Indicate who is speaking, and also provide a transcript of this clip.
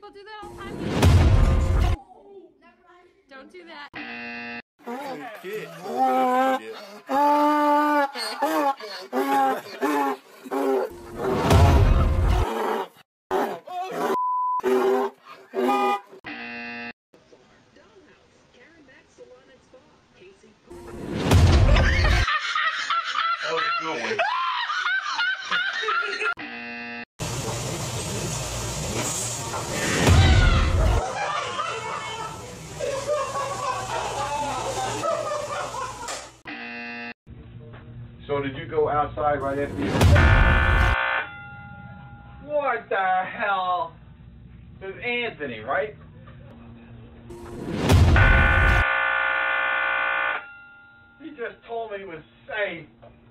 Speaker 1: People do that all the time. Don't do that.
Speaker 2: Kid. That was a good one. So did you go outside right after you? What the hell? This is Anthony, right? He just told me he was safe.